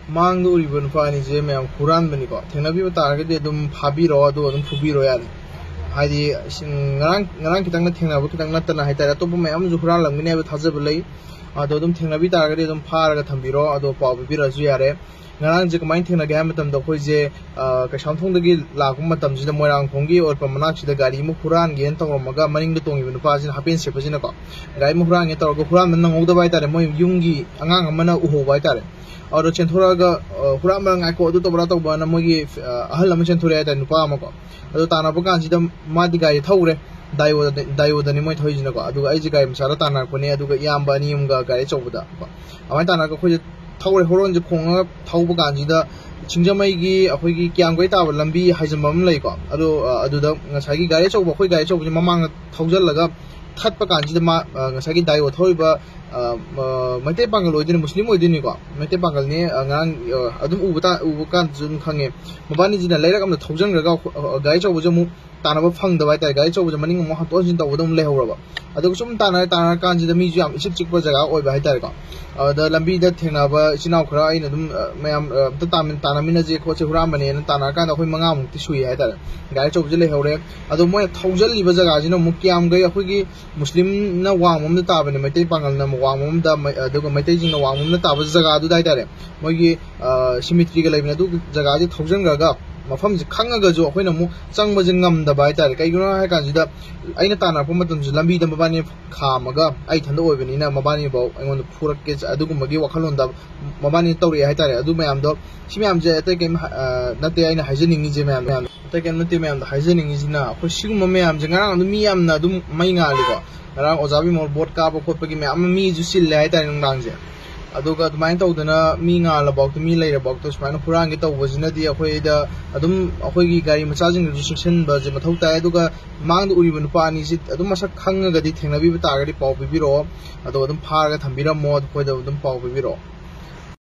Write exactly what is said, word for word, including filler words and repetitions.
मांग उरीब नुपानी जे मैम हुरान बनी को थेंगनाबी तारगदि अदुम फाबिरो अदु अदुम फुबिरो यारे हाइदि ngarang ngarang kitang na थेंगनाबो kitang नतना हाइतारे अतोप मैम जु हुरान लंगनि अब थाजब लै अदो अदुम थेंगनाबी तारगदि अदुम फारगा थंबिरो अदो पाव बिबिरजु यारे ngarang je kamain thengna ga matam da khoi je ka samthong dagi lagu matam ji da moirang thongi or pa manak chi da gari mu huran gen taw maga maning da tongi nu pa jin hapen se pajina ko gari mu huran ge taw go huran nan ngau da bai tare moi yungi angang amana uho bai tare और चेंथोरा गा हुरा मरंग आको अदु तो बरा तो बना मोगी अहल लम चेंथोरा दा नुपा मको अदु ताना ब कांजी दा मादि गाय थौरे दायो दायो दनि मोय थोइजिना को अदु आई जी गाय मसारा ताना कोने अदु गा याम बानी यम गा गाय चौबदा अमाय ताना को खोजे थौरे होरोन जे खोंगा थौब कांजी दा चिंजमई गी अखोगी क्याम गई ताब लंबी हाइजमम लै को अदु अदु दा ngसागी गाय चौब खोय गाय चौब ममांग थौजल लगा थटप कांजी दा मा ngसागी दायो थौइबा मैते पांगल ओइदिन मुस्लिम ओइदिन को मैते पांगल ने ngang adum ubata ubukan jun khange mabani jina lairak amna thoujang raga gai chau bujamu tanaba phang da bai tai gai chau buja maning mo hato jin ta udum le hawraba adu sum tana tana kan ji da mi ju am isip chikpa jaga oi bai tai ko da lambi da thengna ba sinau khara aina dum mayam ta tamin tana mina je ko che huram bane na tana kan da khoi manga mu ti sui hai ta gai chau buja le hawre adu moi thoujal li ba jaga jina mukyam gai akhoi gi muslim na wa mum da ta bane मैते पांगल ना वांगम दा अदुग मैते जिंग ना वांगम ना ताब जगह अदु दाइ तारे मोगी सिमिट्री ग लाइबिना दु जगह दि थौजन गा मफम जि खंगा ग जो अखोइना मु चंग बजिंग ngam दा बाइ तारे कै गुना हाय कान जिदा आइना ताना प मतम जि लंबी दा मबानी खामगा आइ थंद ओइबनि ना मबानी बाउ आइगोन फुरक के अदुग मगी वखलोन दा मबानी तौरि हाय तारे अदु मयाम दो सिमयाम जे अते के नते आइना हाइजनिंग जे मयाम अते के नते मयाम दा हाइजनिंग जिना अखो सिगुम मयाम जे ngarang अदु मियाम ना अदु मै ngali ngarang ojabi mol bot ka ba khot pagi me am mi ju sil le ta nang dang je aduga tumain taw dana mi nga la bok mi leira bok to smain hurang gi taw wajina di akhoi da adum akhoi gi gari macha jing restriction ba je mathau ta aduga mang du uri ban pa ni sit adum masak khang ga di thengna bi ta ga di paw bi biro adu adum phar ga thambira mod khoi da adum paw bi biro